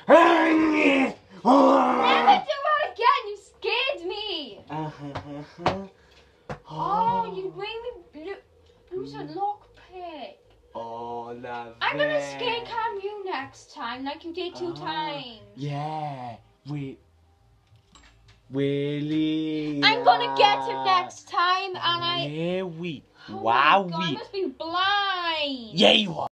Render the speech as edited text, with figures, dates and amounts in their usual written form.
Never do that again, you scared me! Oh, you made me lose a lockpick. Oh, love I'm gonna scare cam you next time, like you did 2 times. Yeah, Willie. I'm gonna get him next time, and Where we? Oh Wow, my God, I we. must be blind. Yeah, you are.